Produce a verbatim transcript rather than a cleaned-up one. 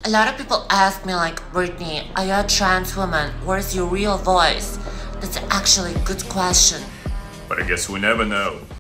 A lot of people ask me like, Britney, are you a trans woman? Where's your real voice? That's actually a good question. But I guess we never know.